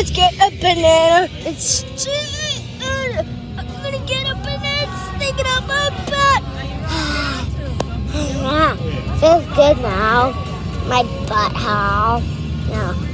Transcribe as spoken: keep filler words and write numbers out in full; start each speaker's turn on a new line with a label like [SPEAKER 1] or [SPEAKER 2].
[SPEAKER 1] Let's get a banana. It's I'm gonna get a banana sticking out my butt. Yeah, feels good now. My butthole. Yeah.